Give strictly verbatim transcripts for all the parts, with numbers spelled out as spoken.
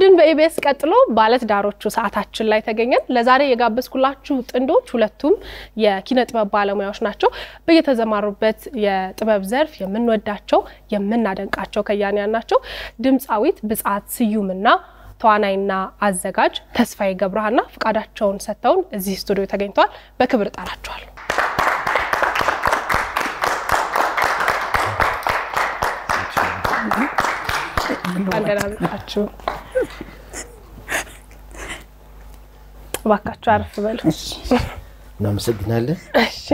እሁድን በኢቢኤስ ቀጥሎ ባለት ዳሮቹ ሰዓታችን ላይ ተገኘን ለዛሬ የጋበዝኩላችሁ ጥንዶች ሁለቱም የኪነ ጥበብ ባለሙያዎች ናቸው በየተዘማሩበት የጥበብ ዘርፍ የምንወዳቸው የምናደንቃቸው ከያንያን ናቸው ድምጻዊት ብጻት ስዩምና ተዋናይና አዘጋጅ ተስፋዬ ገብረሃና ፍቃዳቸውን ሰጥተውን እዚህ ስቱዲዮ ተገኝተዋል በክብር ጣራቸዋል አንደናችሁ ባካችሁ አርፍ በሉ እናመሰግናለን እሺ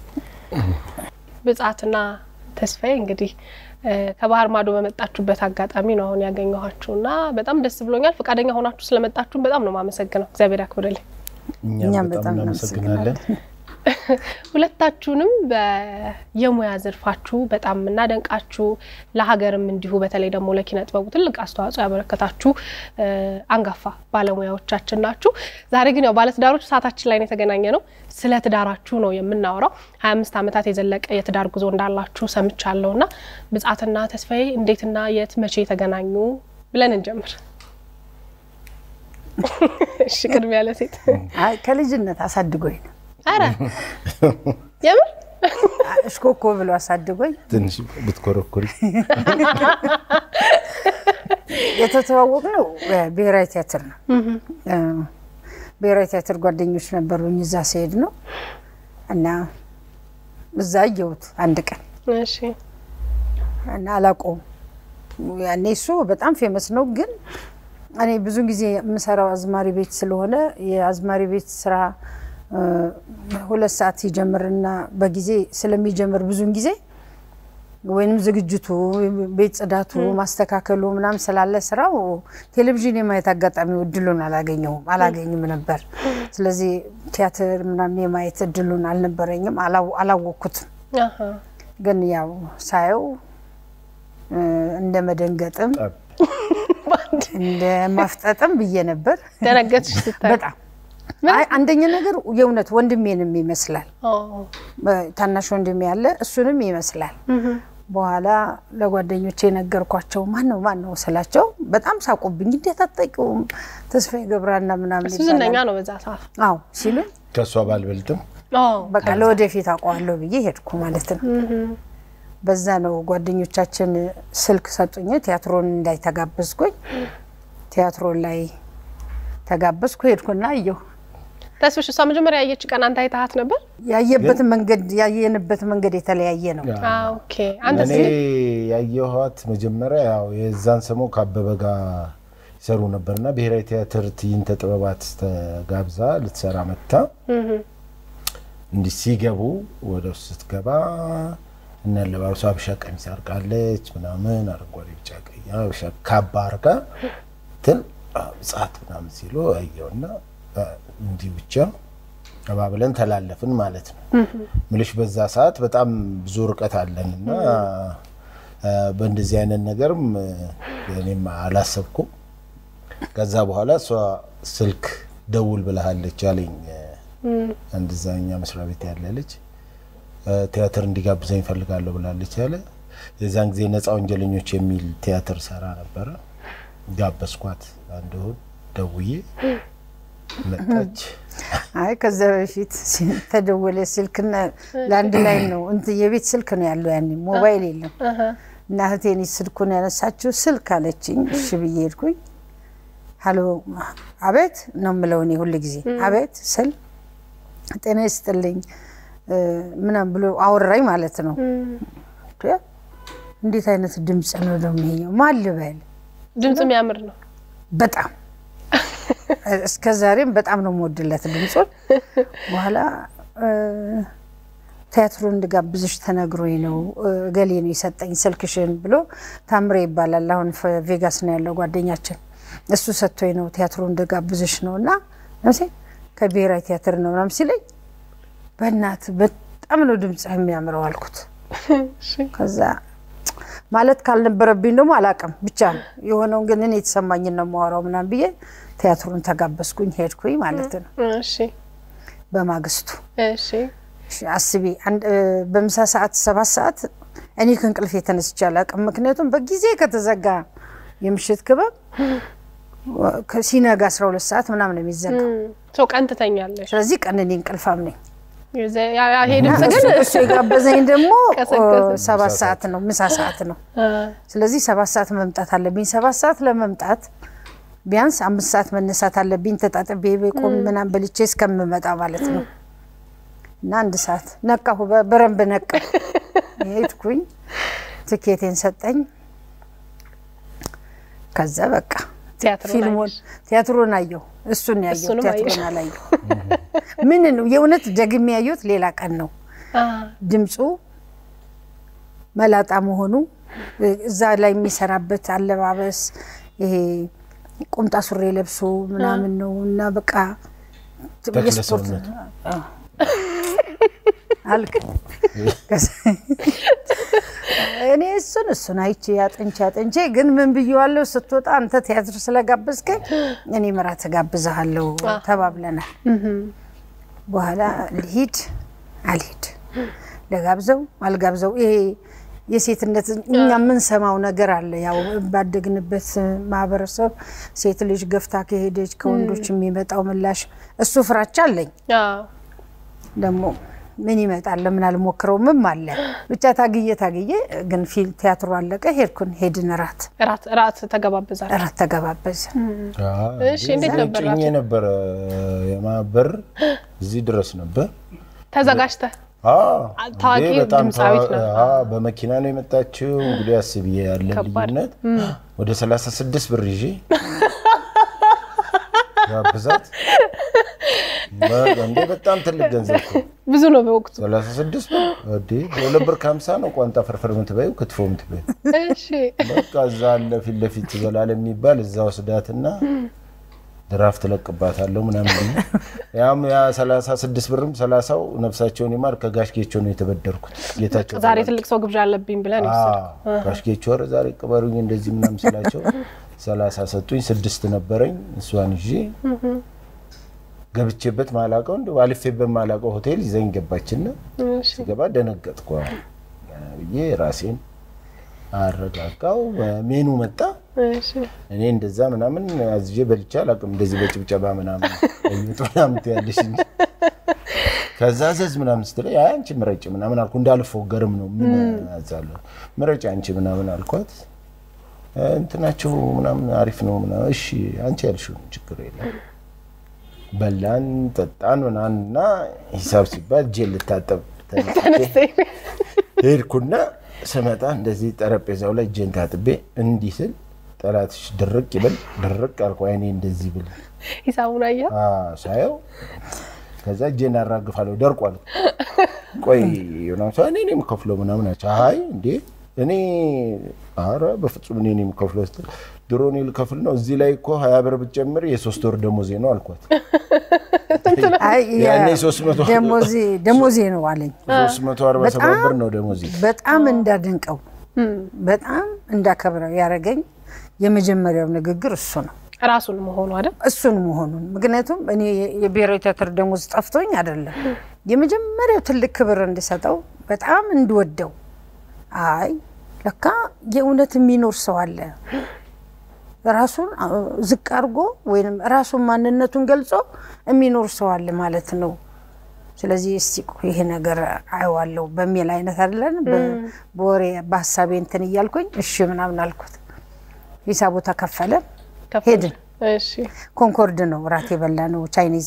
ብጻትና ተስፋዬ እንግዲህ ከባህር ማዶ በመጣችሁበት አጋጣሚ ነው አሁን ያገኘኋችሁና በጣም ደስ ብሎኛል ፍቃደኛ ሆናችሁ ስለመጣችሁ በጣም ነው ማመሰግነው እግዚአብሔር ያክብርልኝ እኛም በጣም እናመሰግናለን ሁለታችሁንም በየሙያ ዘርፋችሁ በጣም እናደንቃችሁ ለሀገርም እንዲሁ በተለይ ደግሞ ለኪነ ጥበቡ ትልቅ አስተዋጽኦ ያበረከታችሁ አንጋፋ ባለሙያዎቻችን ናችሁ ዛሬ ግን ያው ባለት ዳሮች ሰዓታችን ላይ ነው የተገናኘነው ስለ ትዳራችሁ ነው የምናወራው ሃያ አምስት አመታት የዘለቀ የትዳር ጉዞ እንዳላችሁ ሰምቻለሁና ብጻትና ተስፋዬ እንዴትና የት መቼ ተገናኙ ብለን እንጀምር እሺ ቅድም ያለ ሴት አይ ከልጅነት አሳድጎኝ አረ የምር እስኮኮ ብሎ አሳድጎኝ ትንሽ ብትኮረኮሪ የተተዋወቅነው ብሔራዊ ቲያትር ነው ብሔራዊ ቲያትር ጓደኞች ነበሩኝ እዛ ሲሄድ ነው እና እዛ አየሁት አንድ ቀን እሺ እና አላቆም ያኔ እሱ በጣም ፌመስ ነው ግን እኔ ብዙ ጊዜ የምሰራው አዝማሪ ቤት ስለሆነ የአዝማሪ ቤት ስራ ሁለት ሰዓት ይጀምርና በጊዜ ስለሚጀምር ብዙን ጊዜ ወይንም ዝግጅቱ ቤት ጽዳቱ ማስተካከሉ ምናም ስላለ ስራው ቴሌቪዥን የማየት አጋጣሚው እድሉን አላገኘውም አላገኝም ነበር ስለዚህ ቲያትር ምናም የማየት እድሉን አልነበረኝም አላወኩትም አሃ ግን ያው ሳየው እንደ መደንገጥም እንደ ማፍጠጥም ብዬ ነበር ደረገትሽ ስታይ በጣም አይ አንደኛ ነገር የውነት ወንድሜንም ይመስላል አዎ ታናሽ ወንድሜ ያለ እሱንም ይመስላል በኋላ ለጓደኞቼ ነገርኳቸው ማን ነው ማን ነው ስላቸው በጣም ሳቆብኝ እንዴት አጣቂው ተስፋዬ ገብረሃና ምናምን ይላል እሱዝነኛ ነው በዛ ሰዓት አዎ ሲሉ ከሷ ባልበልጥም አዎ በቃ ለወደፊት አቋዋለሁ ብዬ ሄድኩ ማለት ነው በዛ ነው ጓደኞቻችን ስልክ ሰጡኝ ቲያትሮን እንዳይተጋበዝኩኝ ቲያትሮን ላይ ተጋበዝኩ ሄድኩና አየሁ ተስፍሽ እሷ መጀመሪያ ያየች ቀን አንተ አይተሃት ነበር ያየበት መንገድ ያየንበት መንገድ የተለያየ ነው አዎ ኦኬ አንተ እኔ ያየኋት መጀመሪያ ያው የዛን ሰሞን ካበበጋ ይሰሩ ነበርና ብሔራዊ ቲያትር ትዕይንተ ጥበባት ተጋብዛ ልትሰራ መጣ እንዲህ ሲገቡ ወደ ውስጥ ስትገባ እና ለባብሷ አብሻ ቀሚስ አርጋለች ምናምን አረንጓዴ ቢጫ ቀይ አብሻ ካባ አርጋ ትን ብጻት ምናምን ሲሉ አየውና እንዲህ ብቻ አባብለን ተላለፍን ማለት ነው ምልሽ በዛ ሰዓት በጣም ብዙ ርቀት አለንና በእንደዚህ አይነት ነገርም እኔም አላሰብኩም ከዛ በኋላ እሷ ስልክ ደውል ብለሃለች አለኝ እንደዛኛ መስሪያ ቤት ያለለች ቲያትር እንዲጋብዘኝ ፈልጋለሁ ብላለች አለ የዛን ጊዜ ነፃ ወንጀለኞች የሚል ቲያትር ሰራ ነበር ጋበስኳት አንዱ ደውዬ መጣች አይ ከዛ በፊት ተደወለ ስልክና ላንድ ላይ ነው እንት የቤት ስልክ ነው ያለው ያኔ ሞባይል የለም እና እህቴን ስልኩን ያነሳችው ስልክ አለችኝ እሺ ብዬ ሄድኩኝ ሃሎ አቤት ነው ምለውኔ ሁሉ ጊዜ አቤት ስል ጤና ይስጥልኝ ምናም ብሎ አወራኝ ማለት ነው እንዴት አይነት ድምጽ ነው ደግሞ ይሄው ማልበል ድምጽ የሚያምር ነው በጣም እስከዛሬም በጣም ነው ሞድለት ድምጹን በኋላ ቲያትሩን እንድጋብዝሽ ተነግሮኝ ነው ገሌ ነው ይሰጠኝ ስልክሽን ብሎ ታምሬ ይባላል አሁን ቬጋስ ነው ያለው ጓደኛችን እሱ ሰጥቶኝ ነው ቲያትሩን እንድጋብዝሽ ነውና ነሴ ከብሔራዊ ቲያትር ነው ምናም ሲለኝ በእናት በጣም ነው ድምጽ የሚያምረው አልኩት ከዛ ማለት ካልነበረብኝ ደግሞ አላቀም ብቻ የሆነው ግን እኔ የተሰማኝ ነው ማወራው ምናም ብዬ ቲያትሩን ተጋበዝኩኝ ሄድኩኝ ማለት ነው እሺ በማግስቱ እሺ አስቢ በምሳ ሰዓት ሰባት ሰዓት እኔ ከንቅልፍ የተነስቻለሁ አቀም ምክንያቱም በጊዜ ከተዘጋ የምሽት ክበብ ከሲነጋ አስራ ሁለት ሰዓት ምናምን ነው የሚዘጋው ሰው ቀን ትተኛለሽ ስለዚህ ቀን እኔ እንቅልፋም ነኝ ያ ያ ሄድም ሰገን እሱ የጋበዘኝ ደግሞ ሰባት ሰዓት ነው ምሳ ሰዓት ነው ስለዚህ ሰባት ሰዓት መምጣት አለብኝ ሰባት ሰዓት ለመምጣት ቢያንስ አምስት ሰዓት መነሳት አለብኝ ተጣጥቤ በቆም ምናምን በልቼ እስከምመጣ ማለት ነው እና አንድ ሰዓት ነቃሁ በረንብ ነቃሁ ሄድኩኝ ትኬቴን ሰጠኝ ከዛ በቃ ፊልሙን ቲያትሩን አየሁ እሱን ያየሁ ቲያትሩን አላየሁ ምን ነው የእውነት ደግሜ ያየሁት ሌላ ቀን ነው ድምጹ መላጣ መሆኑ እዛ ላይ የሚሰራበት አለባበስ ይሄ ቁምጣ ሱሪ ለብሶ ምናምን ነው እና በቃ የስፖርት አልክ እኔ እሱን እሱን አይቼ ያጥንቻ አጥንቼ ግን ምን ብየዋለሁ ስትወጣ አንተ ቲያትር ስለጋበዝከኝ እኔ መራት ጋብዛለሁ ተባብለናል በኋላ ልሂድ አልሂድ ለጋብዘው አልጋብዘው ይሄ የሴትነት እኛ ምን ሰማው ነገር አለ ያው ባደግንበት ማህበረሰብ ሴት ልጅ ገፍታ ከሄደች ከወንዶች የሚመጣው ምላሽ እሱ ፍራቻ አለኝ አዎ ደሞ ምን ይመጣል ለምን አልሞክረው ምን አለ ብቻ ታግዬ ታግዬ ግን ፊል ቲያትሩ አለቀ ሄድኩን ሄድን ራት ራት ራት ተገባበዛል ራት ተገባበዝ እሺ እንዴት ነበር ራት ነበር የማበር እዚህ ድረስ ነበር ተዘጋጅተ አዎ ታቂ ድምጻዊት ነው አዎ በመኪና ነው የመጣችው እንግዲህ አስብዬ ያለ ልዩነት ወደ ሰላሳ ስድስት ብር ይዤ ያብዛት እንዴ በጣም ትልቅ ገንዘብ ብዙ ነው በወቅቱ ሰላሳ ስድስት ብር ወዲ ሁለት ብር ከሀምሳ ነው ቋንጣ ፍርፍር ምን ትበዩ ክትፎ ምን ትበዩ እሺ በቃ ዛለ ፊት ለፊት ይበላል የሚባል እዛው ስዳትና ድራፍት ለቅባታለሁ ምናምን ያም ያ ሰላሳ ስድስት ብርም ሰላሳው ነፍሳቸውን ይማር ከጋሽጌቾ ነው የተበደርኩት ጌታቸው ዛሬ ትልቅ ሰው ግብዣ አለብኝ ብለን ይወሰድ ጋሽጌቾ ወር ዛሬ ቅበሩኝ እንደዚህ ምናምን ስላቸው ሰላሳ ሰጡኝ ስድስት ነበረኝ እሷን ይዤ ገብቼበት ማላቀው እንደ አልፌበት ማላቀው ሆቴል ይዘኝ ገባችና ሲገባ ደነገጥኩ ይሄ ራሴን አረጋጋው ሜኑ መጣ እሺ እኔ እንደዛ ምናምን አዝጄ በልቻ አላቅም እንደዚህ በጭብጨባ ምናምን እንጥላም ትያለሽ እንጂ ከዛ ዘዝ ምናምን ስትለኝ አይ አንቺ ምረጭ ምናምን አልኩ እንዳልፈው ገርም ነው ምን አዛለሁ ምረጭ አንቺ ምናምን አልኳት እንትናቸው ምናምን አሪፍ ነው ምናምን እሺ አንቺ ያልሽው ችግር የለም በላን ተጣን ምናንና ሂሳብ ሲባል ጀል ታጠብ ሄድኩና ሰመጣ እንደዚህ ጠረጴዛው ላይ ጀን ታጥቤ እንዲህ ስል ጠላትሽ ድርቅ ይበል ድርቅ አልኩ አይኔ እንደዚህ ብል ሂሳቡን አያ አዎ ሳየው ከዛ ጀን አራግፋለሁ ደርቋል ቆይ ዮናስ እኔ ነኝ የምከፍለው ምናምን አቻ አይ እንዴ እኔ አረ በፍጹም እኔ ነኝ የምከፍለው ድሮን ይልከፍል ነው እዚህ ላይ እኮ ሀያ ብር ብትጨምር የሶስት ወር ደሞዜ ነው አልኳት አይ ያኔ ሶስት መቶ ደሞዜ ደሞዜ ነው አለኝ ሶስት መቶ አርባ ሰባት ብር ነው ደሞዜ በጣም እንዳደንቀው በጣም እንዳከብረው ያረገኝ የመጀመሪያው ንግግር እሱ ነው ራሱን መሆኑ አይደል እሱን መሆኑን ምክንያቱም እኔ የብሔራዊ ቲያትር ደሞዝ ጠፍቶኝ አይደለም የመጀመሪያው ትልቅ ክብር እንድሰጠው በጣም እንድወደው አይ ለካ የእውነት የሚኖር ሰው አለ ራሱን ዝቅ አርጎ ወይንም ራሱን ማንነቱን ገልጾ የሚኖር ሰው አለ ማለት ነው ስለዚህ እስቲ ይሄ ነገር አይዋለው በሚል አይነት አይደለም በወሬ በሐሳቤ እንትን ይያልኩኝ እሺ ምናምን አልኩት ሂሳቡ ተከፈለ ሄድን እሺ ኮንኮርድ ነው ራት የበላነው ቻይኒዝ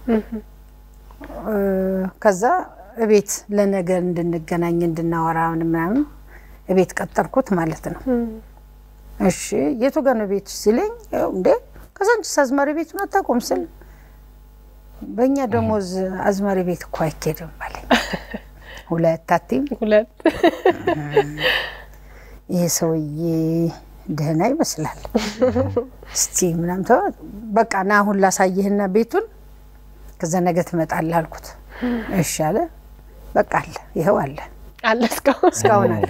ከዛ እቤት ለነገ እንድንገናኝ እንድናወራ ምናምን እቤት ቀጠርኩት ማለት ነው እሺ የቱ ጋር ነው ቤት ሲለኝ እንዴ ከዛንቺስ አዝማሪ ቤት ነው አታቆም ስል በእኛ ደሞዝ አዝማሪ ቤት እኮ አይኬድም ማለት ሁለት አትይም ሁለት ይሄ ሰውዬ ደህና ይመስላል እስቲ ምናምን ተው በቃ ና አሁን ላሳየህና ቤቱን ከዛ ነገ ትመጣለህ አልኩት እሺ አለ በቃ አለ ይሄው አለ አለ እስካሁን አለ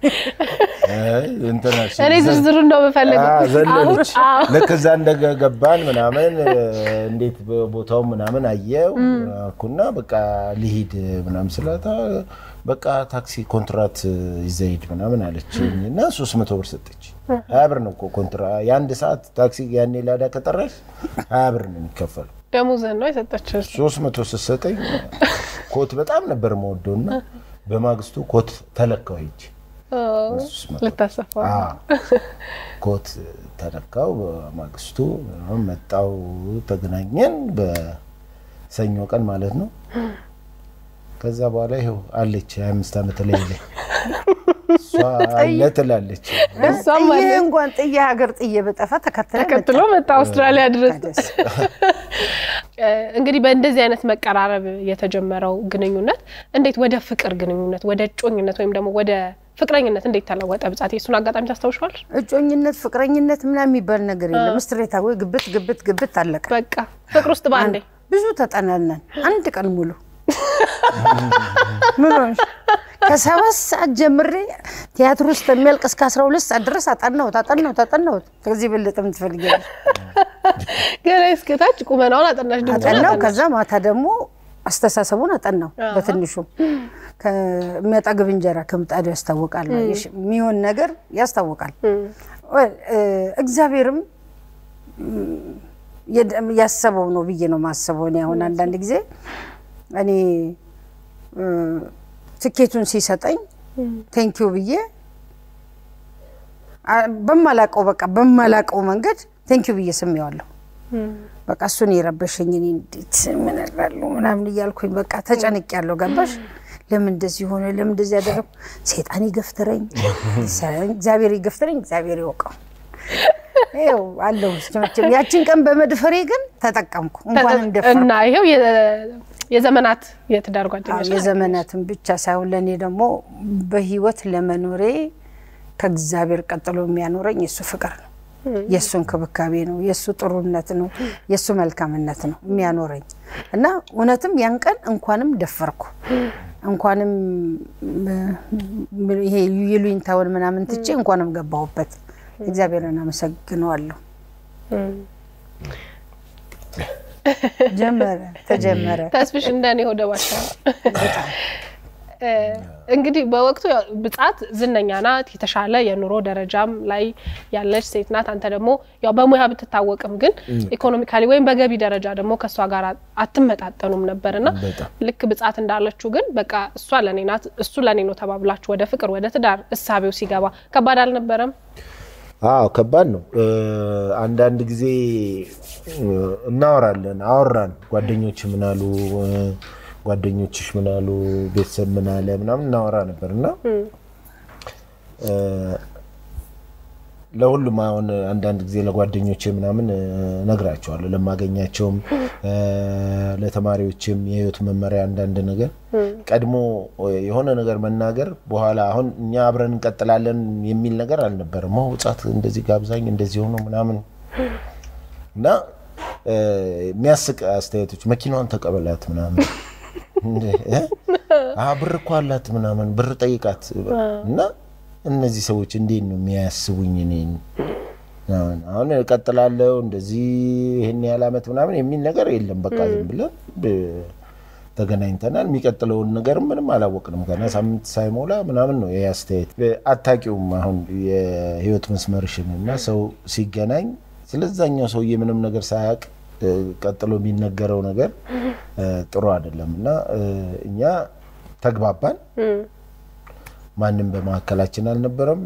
እንትናሽ እኔ ዝርዝሩ ነው በፈለገው ዘለለች ለከዛ እንደገባን ምናምን እንዴት ቦታው ምናምን አየው ኩና በቃ ልሂድ ምናምን ስለታ በቃ ታክሲ ኮንትራት ይዘይድ ምናምን አለችኝና ሶስት መቶ ብር ሰጠች ሀያ ብር ነው ኮንትራት የአንድ ሰዓት ታክሲ ያኔ ላዳ ከጠራሽ ሀያ ብር ነው የሚከፈለው ደሞዝ ነው የሰጠችው ሶስት መቶ ሰጠኝ ኮት በጣም ነበር የምወደውና በማግስቱ ኮት ተለካው ሂጅ ለታሰፋው ኮት ተለካው በማግስቱ መጣው ተገናኘን በሰኞ ቀን ማለት ነው ከዛ በኋላ ይሄው አለች ሃያ አምስት አመት ላይ ላይ ሷለትላለች እሷም ማለት እንኳን ጥዬ ሀገር ጥዬ በጠፋ ተከተለ ተከትሎ መጣ አውስትራሊያ ድረስ እንግዲህ በእንደዚህ አይነት መቀራረብ የተጀመረው ግንኙነት እንዴት ወደ ፍቅር ግንኙነት ወደ ጮኝነት ወይም ደግሞ ወደ ፍቅረኝነት እንዴት ተለወጠ ብጻት የሱን አጋጣሚ ታስተውሽዋል እጮኝነት ፍቅረኝነት ምናምን የሚባል ነገር የለም ስትሬታው ግብት ግብት ግብት አለቀ በቃ ፍቅር ውስጥ ባንዴ ብዙ ተጠናነን አንድ ቀን ሙሉ ምንሽ ከሰባት ሰዓት ጀምሬ ቲያትር ውስጥ የሚያልቅ እስከ አስራ ሁለት ሰዓት ድረስ አጣናው ታጣናው ታጣናው ከዚህ በለጠም ትፈልጊያለሽ ገና እስከታች ቁመናውን አጣናሽ ደግሞ አጣናው ከዛ ማታ ደግሞ አስተሳሰቡን አጣናው በትንሹ ከሚያጣግብ እንጀራ ከምጣዱ ያስታውቃል የሚሆን ነገር ያስታውቃል እግዚአብሔርም ያሰበው ነው ብዬ ነው ማሰበው ነው አሁን አንድ አንድ ጊዜ እኔ ትኬቱን ሲሰጠኝ ቴንኪው ብዬ በማላቀው በቃ በማላቀው መንገድ ቴንኪው ብዬ ስሜዋለሁ በቃ እሱን ይረበሽኝ እኔ እንዴት ምን አላለው ምናምን ይያልኩኝ በቃ ተጨንቅ ያለው ገባሽ ለምን እንደዚህ ሆነ ለምን እንደዚህ ያደረኩ ሰይጣን ይገፍተረኝ እግዚአብሔር ይገፍተረኝ እግዚአብሔር ይወቀው ይሄው አለው ስጨም ያቺን ቀን በመድፈሬ ግን ተጠቀምኩ እንኳን እንደፈራ እና ይሄው የዘመናት የትዳር ጓደኞች የዘመናትን ብቻ ሳይሆን ለኔ ደግሞ በህይወት ለመኖሬ ከእግዚአብሔር ቀጥሎ የሚያኖረኝ የሱ ፍቅር ነው የሱን ክብካቤ ነው የሱ ጥሩነት ነው የሱ መልካምነት ነው የሚያኖረኝ እና እውነትም ያን ቀን እንኳንም ደፈርኩ እንኳንም ይሄ ይሉኝታውን ምናምን ትቼ እንኳንም ገባሁበት እግዚአብሔርን አመሰግነዋለሁ ጀመረ ተጀመረ ተስፍሽ እንደኔ ሆደ ባሻ እንግዲህ በወቅቱ ብጻት ዝነኛ ናት የተሻለ የኑሮ ደረጃም ላይ ያለች ሴት ናት አንተ ደግሞ ያው በሙያ ብትታወቅም ግን ኢኮኖሚካሊ ወይም በገቢ ደረጃ ደግሞ ከሷ ጋር አትመጣጠኑም ነበርና ልክ ብጻት እንዳለችው ግን በቃ እሷ ለኔ ናት እሱ ለኔ ነው ተባብላችሁ ወደ ፍቅር ወደ ትዳር እሳቤው ሲገባ ከባድ አልነበረም አዎ ከባድ ነው አንድ አንድ ጊዜ እናወራለን አወራን ጓደኞች ምን አሉ ጓደኞችሽ ምን አሉ ቤተሰብ ምን አለ ምናምን እናወራ ነበርና ለሁሉም አሁን አንድ አንድ ጊዜ ለጓደኞቼ ምናምን ነግራቸዋለሁ ለማገኛቸውም ለተማሪዎችም የህይወት መመሪያ አንድ አንድ ነገር ቀድሞ የሆነ ነገር መናገር በኋላ አሁን እኛ አብረን እንቀጥላለን የሚል ነገር አልነበረም ወጣት እንደዚህ ጋብዛኝ እንደዚህ ሆኖ ምናምን እና የሚያስቅ አስተያየቶች መኪናውን ተቀበላት ምናምን አብር እኮ አላት ምናምን ብር ጠይቃት እና እነዚህ ሰዎች እንዴት ነው የሚያስቡኝ እኔን አሁን እቀጥላለሁ እንደዚህ ይሄን ያህል አመት ምናምን የሚል ነገር የለም በቃ ዝም ብለን ተገናኝተናል የሚቀጥለውን ነገር ምንም አላወቅንም ገና ሳምንት ሳይሞላ ምናምን ነው ያስተያየት አታቂውም አሁን የህይወት መስመርሽን እና ሰው ሲገናኝ ስለዛኛው ሰውዬ ምንም ነገር ሳያቅ ቀጥሎ የሚነገረው ነገር ጥሩ አይደለምና እኛ ተግባባን ማንንም በማከላችን አልነበረም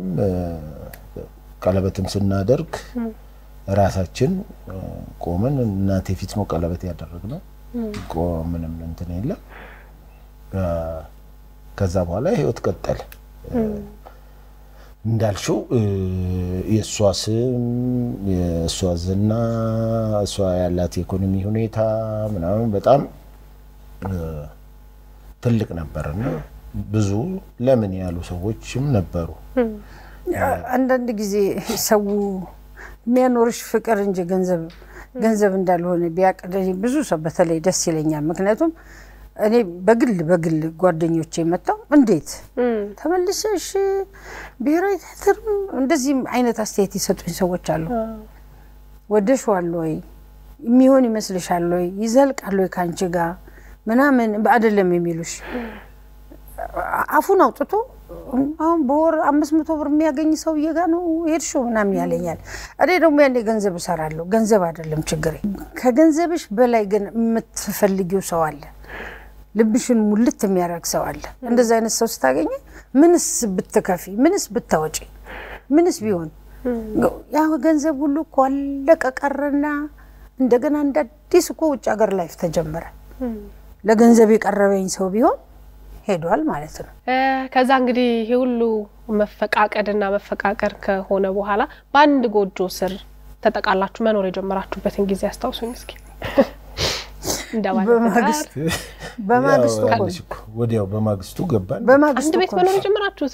ቀለበትም ስናደርግ ራሳችን ቆመን እናቴ ፊት ነው ቀለበት ያደረግነው ቆመንም እንትን የለም ከዛ በኋላ ህይወት ቀጠለ እንዳልሽው የሷ ስም የሷ ዝና እሷ ያላት ኢኮኖሚ ሁኔታ ምናምን በጣም ትልቅ ነበርና ብዙ ለምን ያሉ ሰዎችም ነበሩ አንድ አንድ ጊዜ ሰው የሚያኖርሽ ፍቅር እንጂ ገንዘብ ገንዘብ እንዳልሆነ ቢያቀደኝ ብዙ ሰው በተለይ ደስ ይለኛል ምክንያቱም እኔ በግል በግል ጓደኞቼ መጣው እንዴት ተመልሰሽ ብሔራዊ ቲያትር እንደዚህ አይነት አስተያየት ይሰጡኝ ሰዎች አሉ ወደሽዋል ወይ የሚሆን ይመስልሻል ወይ ይዘልቃል ወይ ካንቺ ጋር ምናምን አይደለም የሚሉሽ አፉን አውጥቶ አሁን በወር አምስት መቶ ብር የሚያገኝ ሰው ይጋ ነው ሄድሽው ምናምን ያለኛል እኔ ደግሞ ያኔ ገንዘብ እሰራለሁ ገንዘብ አይደለም ችግር ከገንዘብሽ በላይ ግን የምትፈልጊው ሰው አለ ልብሽን ሙልት የሚያረግ ሰው አለ እንደዛ አይነት ሰው ስታገኝ ምንስ ብትከፊ ምንስ ብታወጪ ምንስ ቢሆን ያው ገንዘብ ሁሉ ቆለቀ ቀረና እንደገና እንደ አዲስ እኮ ውጭ ሀገር ላይፍ ተጀመረ ለገንዘብ የቀረበኝ ሰው ቢሆን ሄዷል ማለት ነው ከዛ እንግዲህ ይሄ ሁሉ መፈቃቀድና መፈቃቀር ከሆነ በኋላ በአንድ ጎጆ ስር ተጠቃላችሁ መኖር የጀመራችሁበትን ጊዜ አስታውሱኝ እስኪ እንደባለ በማግስቱ በማግስቱ ወዲያው በማግስቱ ገባን በማግስቱ አንድ ቤት መኖር የጀመራችሁት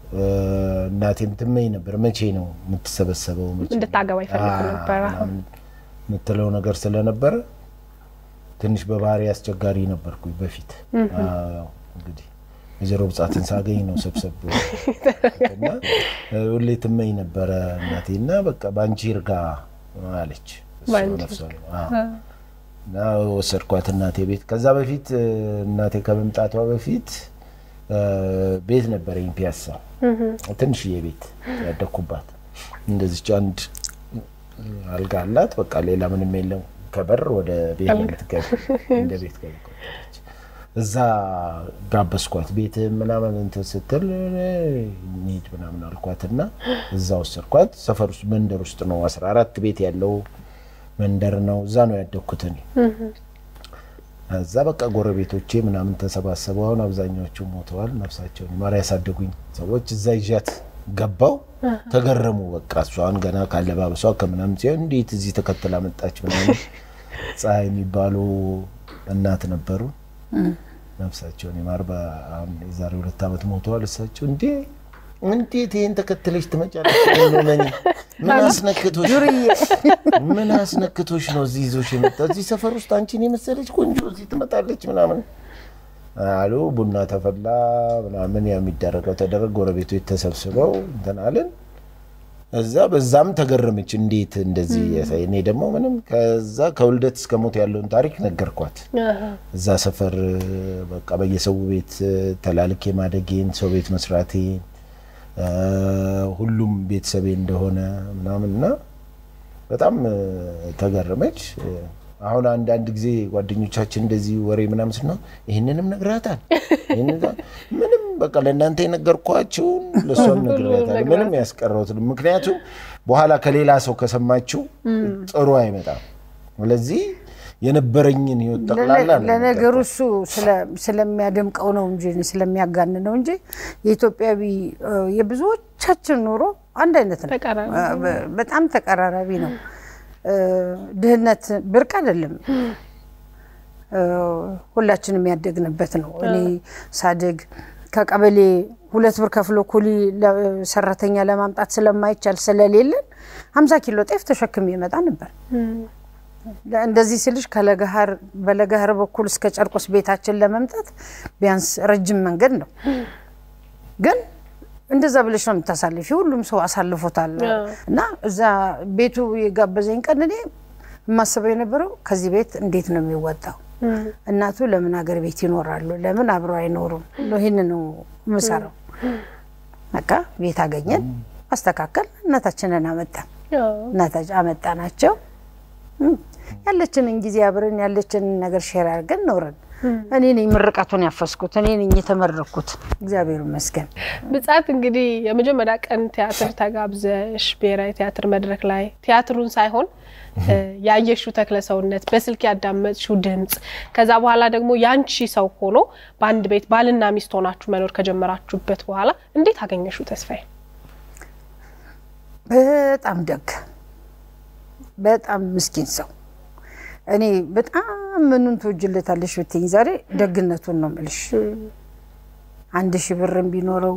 እናቴም ትመኝ ነበር መቼ ነው የምትሰበሰበው መቼ እንድታገባ ይፈልጉ ነበር ምትለው ነገር ስለነበረ ትንሽ በባህሪ አስቸጋሪ ነበርኩኝ በፊት አዎ እንግዲህ የዘሮ ብጻትን ሳገኝ ነው ሰብሰብ እና ሁሌ ትመኝ ነበር እናቴና በቃ ባንቺ ይርጋ አለች ነፍሷል አዎ ናው ወሰርኳት እናቴ ቤት ከዛ በፊት እናቴ ከመምጣቷ በፊት ቤት ነበረኝ ፒያሳ ትንሽ የቤት ያደኩባት እንደዚህ አንድ አልጋ አላት በቃ ሌላ ምንም የለም ከበር ወደ ቤት ልትገባ እንደ ቤት ገባች እዛ ጋበስኳት ቤት ምናምን እንትን ስትል ኒድ ምናምን አልኳትና እዛ ወሰርኳት ሰፈር ውስጥ መንደር ውስጥ ነው አስራ አራት ቤት ያለው መንደር ነው እዛ ነው ያደኩት እኔ እዛ በቃ ጎረቤቶቼ ምናምን ተሰባሰበው አሁን አብዛኛዎቹ ሞተዋል ነፍሳቸውን ማር ያሳደጉኝ ሰዎች እዛ ይዣት ገባው ተገረሙ በቃ እሷን ገና ካለባበሷ ከምናምን ሲሆን እንዴት እዚህ ተከተላ መጣች ምናምን ፀሐይ የሚባሉ እናት ነበሩ ነፍሳቸውን ይማር በአሁን የዛሬ ሁለት አመት ሞተዋል እሳቸው እንዴ እንዴት ይሄን ተከተለሽ ትመጫለሽ ነኝ ምን አስነክቶሽ ምን አስነክቶሽ ነው እዚህ ይዞሽ የመጣው እዚህ ሰፈር ውስጥ አንቺን የመሰለች ቆንጆ እዚህ ትመጣለች ምናምን አሉ ቡና ተፈላ ምናምን የሚደረገው ተደረገ ጎረቤቱ ተሰብስበው እንተናለን እዛ በዛም ተገረመች እንዴት እንደዚህ እኔ ደግሞ ምንም ከዛ ከውልደት እስከ ሞት ያለውን ታሪክ ነገርኳት እዛ ሰፈር በቃ በየሰው ቤት ተላልኬ ማደጌን ሰው ቤት መስራቴ ሁሉም ቤተሰቤ እንደሆነ ምናምንና በጣም ተገረመች አሁን አንድ አንድ ጊዜ ጓደኞቻችን እንደዚህ ወሬ ምናምን ነው ይሄንንም ነግራታል ይሄንን ምንም በቃ ለእናንተ የነገርኳችሁ ለሷም ነግራታል ምንም ያስቀረውት ምክንያቱም በኋላ ከሌላ ሰው ከሰማችሁ ጥሩ አይመጣም ስለዚህ የነበረኝን ህይወት ተቀላላ ለነገሩሱ ስለሚያደምቀው ነው እንጂ ስለሚያጋን ነው እንጂ የኢትዮጵያዊ የብዙዎቻችን ኑሮ አንድ አይነት ነው በጣም ተቀራራቢ ነው ድህነት ብርቅ አይደለም ሁላችንም ያደግንበት ነው እኔ ሳደግ ከቀበሌ ሁለት ብር ከፍሎ ኩሊ ሰራተኛ ለማምጣት ስለማይቻል ስለሌለን ሃምሳ ኪሎ ጤፍ ተሸክም ይመጣ ነበር እንደዚህ ስልሽ ከለጋሃር በለጋሃር በኩል እስከ ጨርቆስ ቤታችን ለመምጣት ቢያንስ ረጅም መንገድ ነው ግን እንደዛ ብለሽ ነው ተሳልፊ ሁሉም ሰው አሳልፎታል እና እዛ ቤቱ የጋበዘኝ ቀን እኔ ማሰበው የነበረው ከዚህ ቤት እንዴት ነው የሚወጣው እናቱ ለምን ሀገር ቤት ይኖራሉ ለምን አብረው አይኖሩም ለይሄን ነው መሰራው በቃ ቤት አገኘን አስተካከል እናታችንን አመጣ እናታች አመጣናቸው ያለችንን ጊዜ አብረን ያለችንን ነገር ሼር አድርገን ኖረን እኔ ነኝ ምርቃቱን ያፈስኩት እኔ ነኝ የተመረኩት እግዚአብሔር ይመስገን ብጻት እንግዲህ የመጀመሪያ ቀን ቲያትር ተጋብዘሽ ብሔራዊ ቲያትር መድረክ ላይ ቲያትሩን ሳይሆን ያየሽው ተክለሰውነት በስልክ ያዳመጥሽው ድምጽ ከዛ በኋላ ደግሞ ያንቺ ሰው ሆኖ በአንድ ቤት ባልና ሚስት ሆናችሁ መኖር ከጀመራችሁበት በኋላ እንዴት አገኘሽው ተስፋዬ በጣም ደግ በጣም ምስኪን ሰው እኔ በጣም ምኑን ተወጅለታለሽ ወጥኝ ዛሬ ደግነቱን ነው መልሽ አንድ ሺህ ብርም ቢኖረው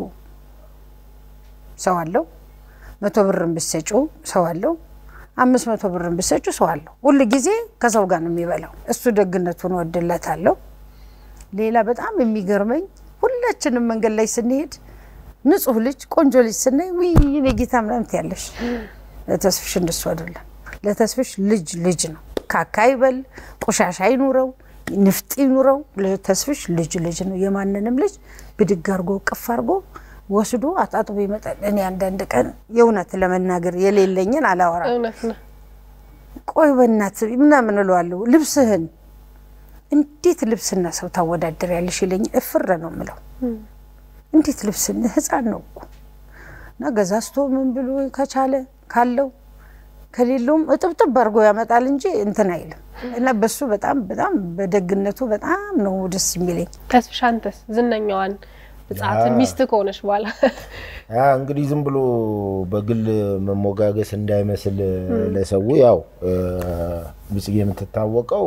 ሰው አለው መቶ ብርም ብሰጪው ሰው አለው አምስት መቶ ብርም ብሰጪው ሰው አለው ሁሉ ጊዜ ከሰው ጋር ነው የሚበላው እሱ ደግነቱን ወድለታለሁ ሌላ በጣም የሚገርመኝ ሁላችንም መንገድ ላይ ስንሄድ ንጹህ ልጅ ቆንጆ ልጅ ስናይ ወይ እኔ ጌታ ምናምን ያለሽ ለተስፍሽ እንደሱ አይደለም ለተስፍሽ ልጅ ልጅ ነው ካካይበል ቆሻሻ አይኑረው ንፍጥ ይኑረው ለተስፍሽ ልጅ ልጅ ነው የማንንም ልጅ ብድግ አርጎ ቅፍ አርጎ ወስዶ አጣጥቦ ይመጣል እኔ አንዳንድ ቀን የውነት ለመናገር የሌለኝን አላወራ እውነት ነው ቆይ በእናት ምናምን እለዋለሁ ልብስህን እንዴት ልብስና ሰው ታወዳደር ያለሽ ይለኝ እፍረ ነው ምለው እንዴት ልብስን ህፃን ነው እና ገዛስቶ ምን ብሎ ከቻለ ካለው ከሌሎም እጥብጥብ አርጎ ያመጣል እንጂ እንትን አይልም እና በሱ በጣም በጣም በደግነቱ በጣም ነው ደስ የሚለኝ ተስፍሻንተስ ዝነኛዋን ብጻትን ሚስት ኮነሽ በኋላ ያ እንግዲህ ዝም ብሎ በግል መሞጋገስ እንዳይመስል ለሰው ያው ብጽጌ የምትታወቀው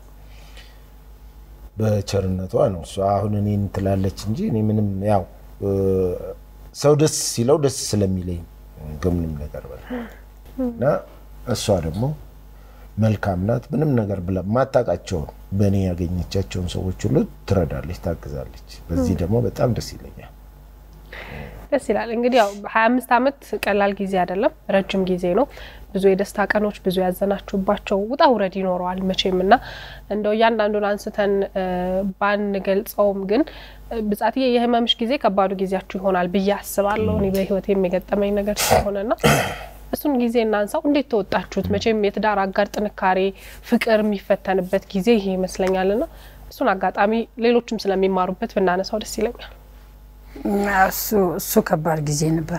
በቸርነቷ ነው እሷ አሁን እኔን ትላለች እንጂ እኔ ምንም ያው ሰው ደስ ሲለው ደስ ስለሚለኝ ገምንም ነገር በልና እሷ ደግሞ መልካም ናት ምንም ነገር ብላ ማጣቃቸው በእኔ ያገኘቻቸውን ሰዎች ሁሉ ትረዳለች ታግዛለች በዚህ ደግሞ በጣም ደስ ይለኛል ደስ ይላል እንግዲህ ያው ሃያ አምስት አመት ቀላል ጊዜ አይደለም ረጅም ጊዜ ነው ብዙ የደስታ ቀኖች ብዙ ያዘናችሁባቸው ውጣ ውረድ ይኖራል መቼምና እንደው ያንዳንዱን አንስተን ባን ገልጸውም ግን ብጻትዬ የህመምሽ ጊዜ ከባዱ ጊዜያችሁ ይሆናል ብዬ አስባለሁ እኔ በህይወት የሚገጠመኝ ነገር ስለሆነና እሱን ጊዜ እናንሳው እንዴት ተወጣችሁት መቼም የትዳር አጋር ጥንካሬ ፍቅር የሚፈተንበት ጊዜ ይሄ ይመስለኛልና እሱን አጋጣሚ ሌሎችም ስለሚማሩበት ብናነሳው ደስ ይለኛል እሱ እሱ ከባድ ጊዜ ነበር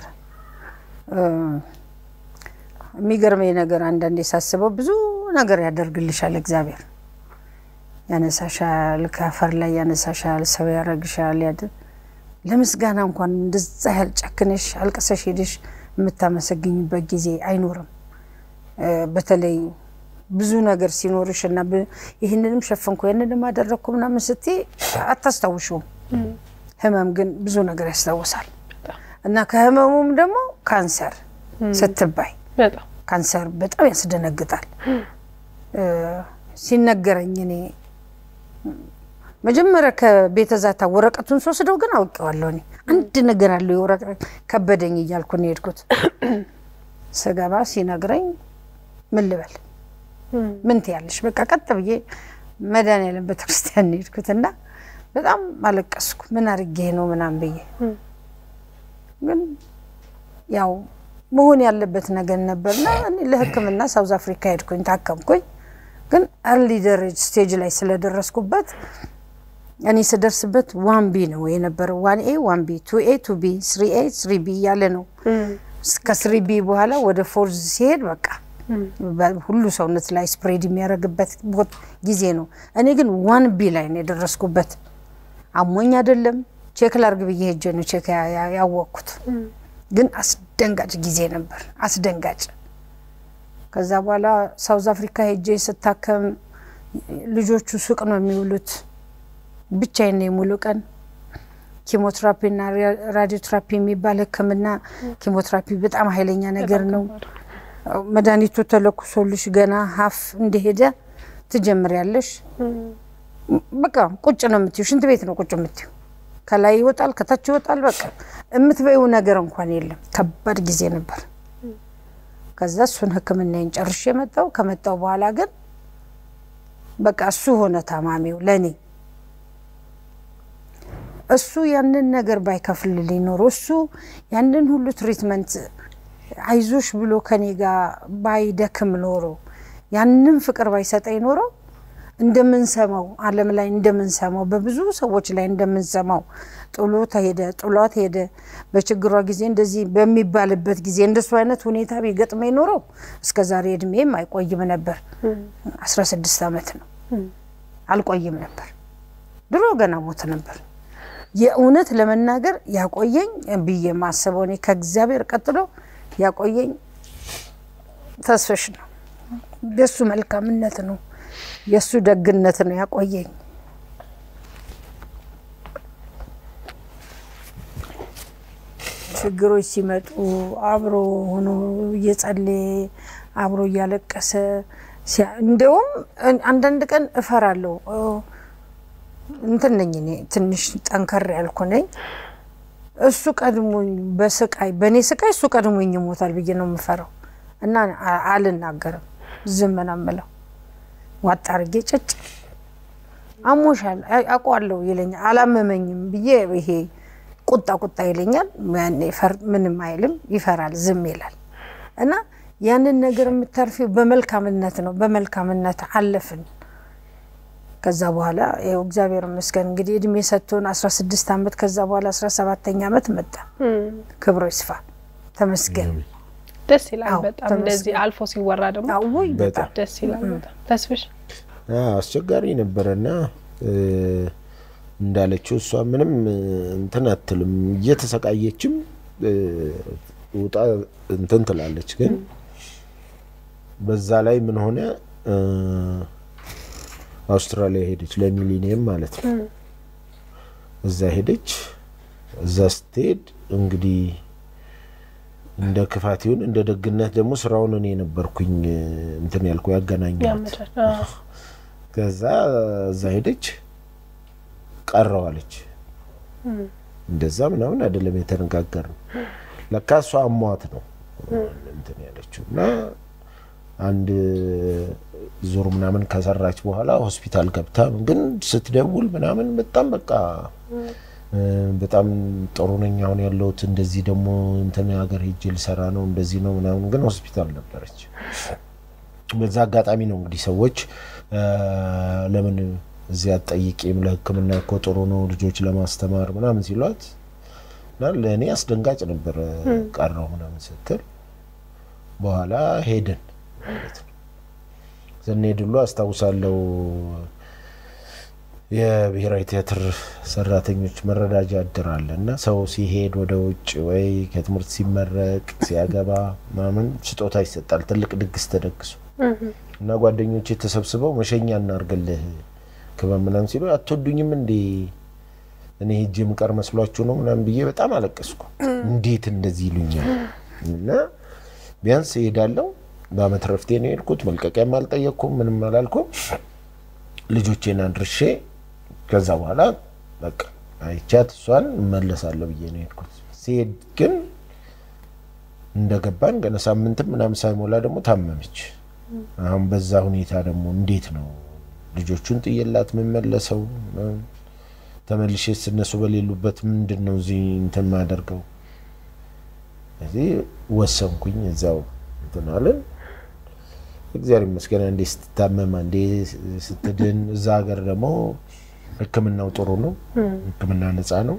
የሚገርመኝ ነገር አንዳንዴ ሳስበው ብዙ ነገር ያደርግልሻል እግዚአብሔር ያነሳሻል ካፈር ላይ ያነሳሻል ሰው ያረግሻል ያደ ለምስጋና እንኳን እንደዛ ያልጨክነሽ አልቀሰሽ ሄደሽ የምታመሰግኝበት ጊዜ አይኖርም በተለይ ብዙ ነገር ሲኖርሽና ይሄንንም ሸፈንኩ ያንንም አደረኩ ምናምን ስትይ አታስታውሽው ህመም ግን ብዙ ነገር ያስታውሳል እና ከህመሙም ደግሞ ካንሰር ስትባይ በጣም ካንሰር በጣም ያስደነግጣል ሲነገረኝ እኔ መጀመሪያ ከቤተዛታ ወረቀቱን ወስደው ግን አውቀዋለሁ እኔ አንድ ነገር አለ ወረቀት ከበደኝ ይያልኩ ነው ሄድኩት ሰጋባ ሲነግረኝ ምን ልበል ምን ትያለሽ በቃ ቀጥ ብዬ መድኃኒዓለም ቤተክርስቲያን ሄድኩትና በጣም ማለቀስኩ ምን አርጌ ነው ምናም ብዬ ግን ያው መሆን ያለበት ነገር ነበርና እኔ ለህክምና ሳውዝ አፍሪካ ሄድኩኝ ታከምኩኝ ግን early stage ላይ ስለደረስኩበት እኔ ስደርስበት one B ነው የነበረው one A one B two A two B three A three B ያለ ነው እስከ three B በኋላ ወደ four ሲሄድ በቃ ሁሉ ሰውነት ላይ ስፕሬድ የሚያረግበት ጊዜ ነው እኔ ግን one B ላይ ነው የደረስኩበት አሞኝ አይደለም ቼክ ላርግ ብዬ ሄጄ ነው ቼክ ያወቅኩት ግን አስደንጋጭ ጊዜ ነበር አስደንጋጭ ከዛ በኋላ ሳውዝ አፍሪካ ሄጄ ስታከም ልጆቹ ሱቅ ነው የሚውሉት ብቻዬን ነው ሙሉ ቀን ኪሞቴራፒ እና ራዲዮቴራፒ የሚባል ህክምና ኪሞቴራፒ በጣም ኃይለኛ ነገር ነው መድኃኒቱ ተለኩሶልሽ ገና ሀፍ እንደሄደ ትጀምሪያለሽ በቃ ቁጭ ነው የምትይው ሽንት ቤት ነው ቁጭ የምትይው ከላይ ይወጣል ከታች ይወጣል በቃ እምትበይው ነገር እንኳን የለም ከባድ ጊዜ ነበር ከዛ እሱን ህክምናን ጨርሼ መጣው ከመጣው በኋላ ግን በቃ እሱ ሆነ ታማሚው ለኔ እሱ ያንን ነገር ባይከፍልልኝ ኖሮ እሱ ያንን ሁሉ ትሪትመንት አይዞሽ ብሎ ከኔ ጋር ባይደክም ኖሮ ያንን ፍቅር ባይሰጠኝ ኖሮ እንደምንሰማው ዓለም ላይ እንደምንሰማው በብዙ ሰዎች ላይ እንደምንሰማው ጥሎ ተሄደ ጥሏት ሄደ በችግሯ ጊዜ እንደዚህ በሚባልበት ጊዜ እንደሱ አይነት ሁኔታ ቢገጥመኝ ኖሮ እስከ ዛሬ እድሜም አይቆይም ነበር አስራ ስድስት አመት ነው አልቆይም ነበር ድሮ ገና ሞት ነበር የኡነት ለመናገር ያቆየኝ ብዬ ማሰበው እኔ ከእግዚአብሔር ቀጥሎ ያቆየኝ ተስፍሽ ነው በሱ መልካምነት ነው የሱ ደግነት ነው ያቆየኝ ችግሮች ሲመጡ አብሮ ሆኖ እየጸለየ አብሮ እያለቀሰ እንደውም አንዳንድ ቀን እፈራለሁ እንትን ነኝ እኔ ትንሽ ጠንከር ያልኩ ነኝ እሱ ቀድሞኝ በስቃይ በኔ ስቃይ እሱ ቀድሞኝ ይሞታል ብዬ ነው የምፈራው እና አልናገርም ዝም እናምለው ዋጣርጌ ጨጭ አሞሻል አቋለው ይለኛል አላመመኝም ብዬ ይሄ ቁጣ ቁጣ ይለኛል ማን ይፈር ምንም አይልም ይፈራል ዝም ይላል እና ያንን ነገር የምታርፊው በመልካምነት ነው በመልካምነት አለፍን ከዛ በኋላ ያው እግዚአብሔር ይመስገን እንግዲህ እድሜ ሰጥቶን አስራ ስድስት አመት ከዛ በኋላ አስራ ሰባተኛ አመት መጣ ክብሩ ይስፋ ተመስገን ደስ ይላል በጣም እንደዚህ አልፎ ሲወራ ደግሞ አውይ በጣም ደስ ይላል በጣም ተስፍሽ አስቸጋሪ ነበርና እንዳለችው እሷ ምንም እንትን አትልም እየተሰቃየችም ውጣ እንትን ትላለች ግን በዛ ላይ ምን ሆነ አውስትራሊያ ሄደች ለሚሊኒየም ማለት ነው እዛ ሄደች እዛ ስትሄድ እንግዲህ እንደ ክፋቲውን እንደ ደግነት ደግሞ ስራውን እኔ ነበርኩኝ እንትን ያልኩ ያገናኛት ከዛ እዛ ሄደች ቀረዋለች እንደዛ ምናምን አይደለም የተነጋገርነው ለካሷ አሟት ነው እንትን ያለችውና አንድ ዙር ምናምን ከሰራች በኋላ ሆስፒታል ገብታ ግን ስትደውል ምናምን በጣም በቃ በጣም ጥሩ ነኝ አሁን ያለውት እንደዚህ ደግሞ እንትን ሀገር ሄጄ ልሰራ ነው እንደዚህ ነው ምናምን ግን ሆስፒታል ነበረች በዛ አጋጣሚ ነው እንግዲህ ሰዎች ለምን እዚያ ጠይቄም ለህክምና እኮ ጥሩ ነው ልጆች ለማስተማር ምናምን ሲሏት እና ለኔ አስደንጋጭ ነበር ቀረው ምናምን ስትል በኋላ ሄደን ማለት ነው ዘኔድሉ አስተውሳለው የብሔራዊ ቲያትር ሰራተኞች መረዳጃ አድራለና ሰው ሲሄድ ወደ ውጭ ወይ ከትምህርት ሲመረቅ ሲያገባ ማምን ስጦታ ይሰጣል ትልቅ ድግስ ተደግሶ እና ጓደኞቼ ተሰብስበው መሸኛ እናርግልህ ከበመናን ሲሉ አትወዱኝም እንዴ እኔ ሄጄ ምቀር መስሏችሁ ነው ምናምን ብዬ በጣም አለቀስኩ እንዴት እንደዚህ ይሉኛል እና ቢያንስ ሄዳለው በአመት ረፍቴ ነው የሄድኩት መልቀቂያም አልጠየቅኩም ምንም አላልኩም ልጆቼን አድርሼ ከዛ በኋላ በቃ አይቻት እሷን መለሳለሁ ብዬ ነው የሄድኩት ሲሄድ ግን እንደገባን ገና ሳምንትም ምናምን ሳይሞላ ደግሞ ታመመች አሁን በዛ ሁኔታ ደግሞ እንዴት ነው ልጆቹን ጥየላት መመለሰው ተመልሼስ እነሱ በሌሉበት ምንድነው እዚህ እንትን ማደርገው እዚህ ወሰንኩኝ እዛው እንትን አለን እግዚአብሔር ይመስገን እንዴ ስትታመም እንዴ ስትድን እዛ ሀገር ደግሞ ህክምናው ጥሩ ነው ህክምና ነፃ ነው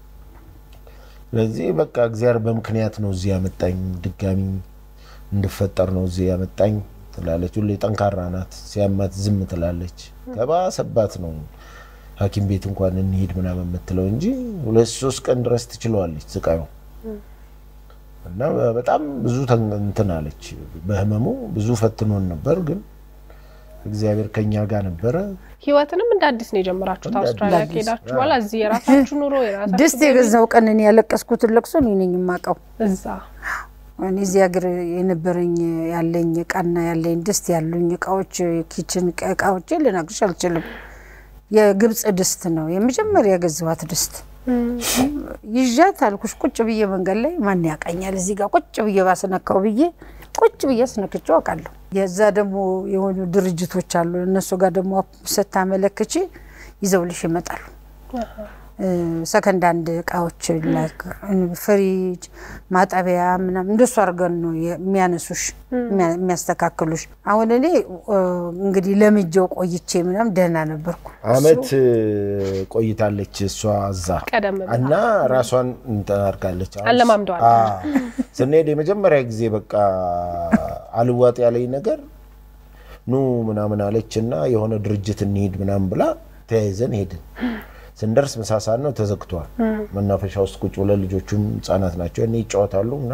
ስለዚህ በቃ እግዚአብሔር በምክንያት ነው እዚህ ያመጣኝ ድጋሚ እንድፈጠር ነው እዚህ ያመጣኝ ትላለች ሁሌ ጠንካራ ናት ሲያማት ዝም ትላለች ከባሰባት ነው ሐኪም ቤት እንኳን እንሄድ ምናምን መጥተለው እንጂ ሁለት ሶስት ቀን ድረስ ትችላለች ስቃዩ እና በጣም ብዙ እንትን አለች በህመሙ ብዙ ፈትኖን ነበር ግን እግዚአብሔር ከኛ ጋር ነበር ህይወትንም እንደ አዲስ ነው የጀመራችሁት አውስትራሊያ ሄዳችሁ በኋላ እዚህ የራሳችሁ ኑሮ የራሳችሁ ደስ የገዛው ቀን እኔ ያለቀስኩት ለቅሶ ነው ነኝ ማቀው እዛ እኔ እዚህ ሀገር የነበረኝ ያለኝ ቃና ያለኝ ድስት ያሉኝ እቃዎች ኪችን እቃዎች ልነግርሽ አልችልም የግብጽ ድስት ነው የመጀመሪያ ያገዛዋት ድስት ይዣት አልኩሽ ቁጭ ብዬ መንገድ ላይ ማን ያቀኛል እዚህ ጋር ቁጭ ብዬ ባስነካው ብዬ ቁጭ ብዬ ስነክቸው አቃለሁ የዛ ደግሞ የሆኑ ድርጅቶች አሉ እነሱ ጋር ደግሞ ሰታመለክቺ ይዘውልሽ ይመጣሉ ሰከንድ አንድ እቃዎች ላይክ ፍሪጅ ማጣቢያ ምናምን እንደሱ አርገን ነው የሚያነሱሽ የሚያስተካክሉሽ አሁን እኔ እንግዲህ ለምጆ ቆይቼ ምናምን ደህና ነበርኩ አመት ቆይታለች እሷ አዛ እና ራሷን እንታርጋለች አለማምደዋል ስንሄድ የመጀመሪያ ጊዜ በቃ አልዋጥ ያለኝ ነገር ኑ ምናምን አለችና የሆነ ድርጅት እንሂድ ምናምን ብላ ተያይዘን ሄድን ስንደርስ መሳሳት ነው ተዘግቷል መናፈሻ ውስጥ ቁጭ ብለ ልጆቹም ጻናት ናቸው እኔ ይጫወታሉ እና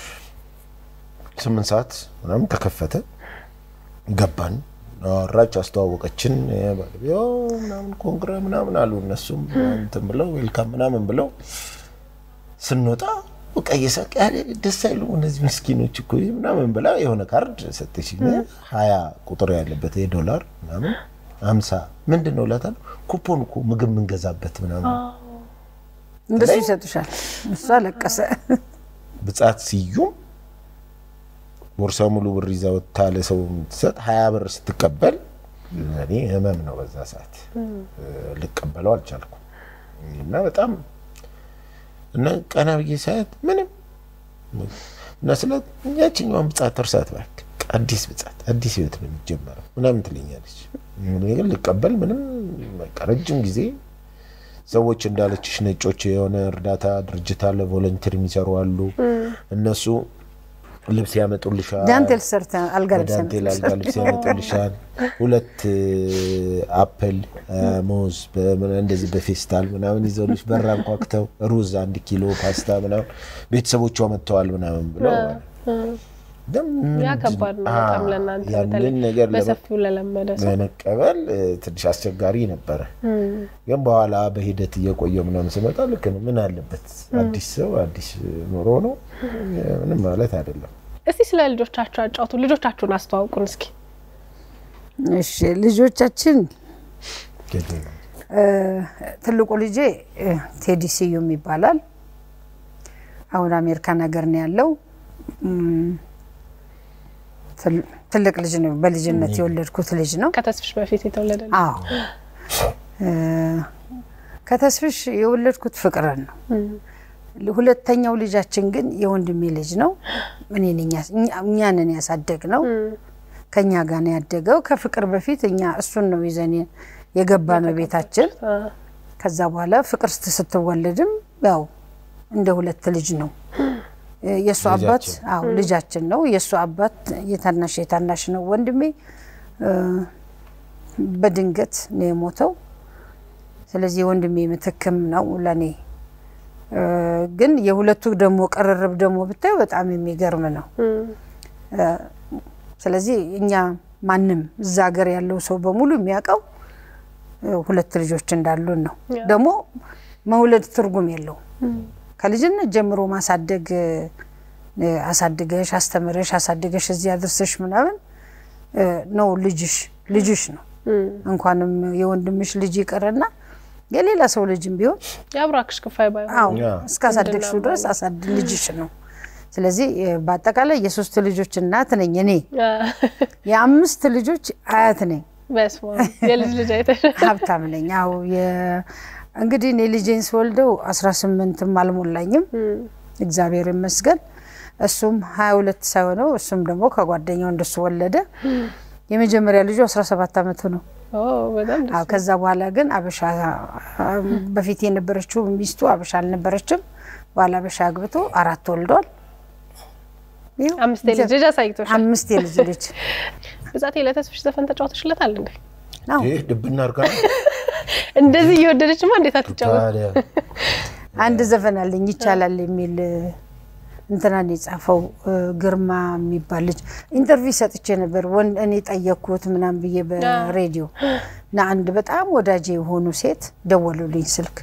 ስምንት ሰዓት ምናምን ተከፈተ ገባን ራጭ አስተዋወቀችን ያው ምናምን ኮንግራ ምናምን አሉ እነሱም እንትን ብለው ዌልካም ምናምን ብለው ስንወጣ በቃ የሳቅ ያለ ደስ አይሉ እነዚህ ምስኪኖች እኮ ምናምን ብላ የሆነ ካርድ ሰጠችኝ ሀያ ቁጥር ያለበት የዶላር ምናምን አምሳ ምንድነው ላታል ኩፖን እኮ ምግብ ምንገዛበት ምናምን እንደሱ ይሰጥሻል እሷ ለቀሰ ብጻት ሲዩም ቦርሳው ሙሉ ብር ይዛው ታለ ሰው ሰጥ ሀያ ብር ስትቀበል እኔ ህመም ነው በዛ ሰዓት ልቀበለው አልቻልኩም እና በጣም እና ቀና ብዬ ሰዓት ምንም እና ስለት ያቺኛውን ብጻት ተርሳት ባክ አዲስ ብጻት አዲስ ህይወት ነው የሚጀምረው ምናምን ትለኛለች ግን ልቀበል ምንም በቃ ረጅም ጊዜ ሰዎች እንዳለችሽ ነጮች የሆነ እርዳታ ድርጅት አለ ቮለንተሪ የሚሰሩ አሉ እነሱ ልብስ ያመጡልሻል ዳንቴል ሰርተ አልጋ ልብስ ዳንቴል አልጋ ልብስ ያመጡልሻል ሁለት አፕል ሙዝ እንደዚህ በፌስታል ምናምን ይዘውልሽ በራን ቋቅተው ሩዝ አንድ ኪሎ ፓስታ ምናምን ቤተሰቦቿ መጥተዋል ምናምን ብለው ደም ያከባድ ነው በጣም ለናንተ በተለይ በሰፊው ለለመደ ሰው ለመቀበል ትንሽ አስቸጋሪ ነበር ግን በኋላ በሂደት እየቆየ ምናምን ሲመጣ ልክ ነው ምን አለበት አዲስ ሰው አዲስ ኑሮ ነው ምንም ማለት አይደለም እስቲ ስለ ልጆቻችሁ አጫውቱ ልጆቻችሁን አስተዋውቁን እስኪ እሺ ልጆቻችን ትልቁ ልጄ ቴዲ ስዩም ይባላል አሁን አሜሪካ ነገር ነው ያለው ትልቅ ልጅ ነው በልጅነት የወለድኩት ልጅ ነው ከተስፍሽ በፊት የተወለደ አዎ ከተስፍሽ የወለድኩት ፍቅርን ነው ሁለተኛው ልጃችን ግን የወንድሜ ልጅ ነው እኔ ነኝ እኛ ነን ያሳደግነው ከኛ ጋር ነው ያደገው ከፍቅር በፊት እኛ እሱን ነው ይዘን የገባነው ቤታችን ከዛ በኋላ ፍቅር ስትወለድም ያው እንደ ሁለት ልጅ ነው የሱ አባት አው ልጃችን ነው የሱ አባት የታናሽ የታናሽ ነው ወንድሜ በድንገት ነው የሞተው ስለዚህ ወንድሜ ምትክም ነው ለኔ ግን የሁለቱ ደሞ ቀረረብ ደሞ ብታይ በጣም የሚገርም ነው ስለዚህ እኛ ማንንም እዛ ሀገር ያለው ሰው በሙሉ የሚያቀው ሁለት ልጆች እንዳሉን ነው ደሞ መውለድ ትርጉም የለው ከልጅነት ጀምሮ ማሳደግ አሳድገሽ አስተምረሽ አሳድገሽ እዚህ አድርሰሽ ምናምን ነው ልጅሽ ልጅሽ ነው እንኳንም የወንድምሽ ልጅ ይቀርና የሌላ ሰው ልጅም ቢሆን ያብራክሽ ከፋይ ባይ አው እስካሳደግሽው ድረስ አሳድ ልጅሽ ነው ስለዚህ በአጠቃላይ የሶስት ልጆች እናት ነኝ እኔ የአምስት ልጆች አያት ነኝ በስሞ የልጅ ልጅ አይተሽ ሀብታም ነኝ አው እንግዲህ እኔ ልጄን ስወልደው አስራ ስምንት ማልሞላኝም እግዚአብሔር ይመስገን እሱም ሃያ ሁለት ሳይሆነው እሱም ደግሞ ከጓደኛው እንደሱ ወለደ የመጀመሪያ ልጁ አስራ ሰባት አመቱ ነው ኦ በጣም ደስ አው ከዛ በኋላ ግን አበሻ በፊት የነበረችው ሚስቱ አበሻ አልነበረችም በኋላ አበሻ አግብቶ አራት ወልዷል አምስት ልጅ ልጅ አሳይቶሽ አምስት ልጅ ልጅ በዛት ለተስፍሽ ዘፈን ተጫውተሽለታል እንዴ አው ይሄ ድብና አርጋ እንደዚህ እየወደደችማ እንዴት አትጫወት አንድ ዘፈን አለኝ ይቻላል የሚል እንተናን የጻፈው ግርማ የሚባል ልጅ ኢንተርቪው ሰጥቼ ነበር ወን እኔ ጠየቅኩት ምናም ብዬ በሬዲዮ እና አንድ በጣም ወዳጄ ሆኑ ሴት ደወሉልኝ ስልክ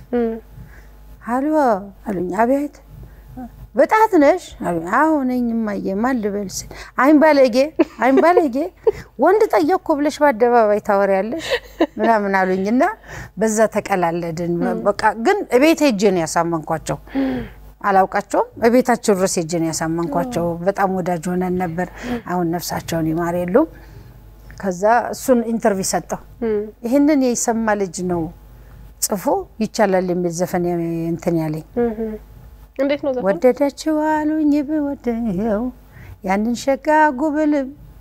ሃሎ አሉኝ አቤት በጣት ነሽ አዎ ነኝ ማየ ማልበልስ አይን ባለጌ አይን ባለጌ ወንድ ጠየቅኩ ብለሽ ባደባባይ ታወሪያለሽ ምናምን አሉኝና በዛ ተቀላለድን በቃ ግን እቤት ሄጄ ነው ያሳመንኳቸው አላውቃቸው እቤታቸው ድረስ ሄጄ ነው ያሳመንኳቸው በጣም ወዳጅ ሆነን ነበር አሁን ነፍሳቸውን ይማረሉ ከዛ እሱን ኢንተርቪው ሰጠው ይሄንን የሰማ ልጅ ነው ጽፎ ይቻላል የሚል ዘፈን እንትን ያለኝ እንዴት ነው ዘፈን ወደዳችሁ አሉኝ በወደው ያንን ሸጋ ጉብል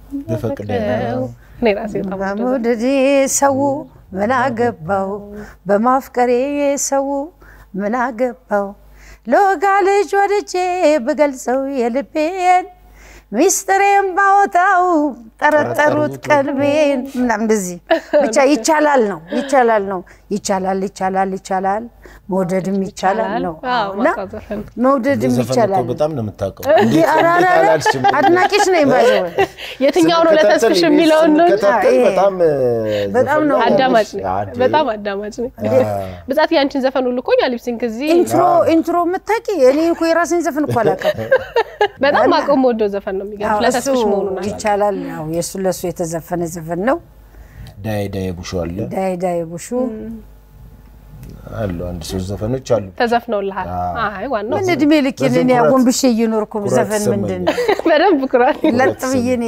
በፈቅደው ነራሴ ታማው ወደዲ ሰው ምን አገባው በማፍቀሬ ሰው ምን አገባው ሎጋ ልጅ ወደጄ በገልጸው የልቤን ሚስጥሬን ባወጣው ጠረጠሩት ቀልቤን ምናምን እንደዚህ ብቻ ይቻላል ነው ይቻላል ነው ይቻላል ይቻላል ይቻላል መውደድም ይቻላል ነው እና መውደድም ይቻላል በጣም ነው የምታውቀው እንዴ አራራ አድናቂሽ ነኝ ባይዘው የትኛው ነው ለተስፍሽ የሚለው ነው በጣም በጣም ነው አዳማጭ ነኝ በጣም አዳማጭ ነኝ በዛት ያንቺን ዘፈን ሁሉ ቆኛ ሊፕሲንግ እዚ ኢንትሮ ኢንትሮ መታቂ እኔ እኮ የራሴን ዘፈን እኮ አላቀም በጣም አቆም ወዶ ዘፈን ነው የሚገርም ለተስፍሽ መሆኑና ይቻላል ነው የሱ ለሱ የተዘፈነ ዘፈን ነው ዳይ ዳይ ቡሹ አለ ዳይ ዳይ ቡሹ አሉ አንድ ሶስት ዘፈኖች አሉ ተዘፍነውልሃል አይ ዋናው ምን እድሜ ልክ እኔ አጎንብሼ እየኖርኩ ዘፈን ምንድነው በደንብ ኩራት ለጥብዬኔ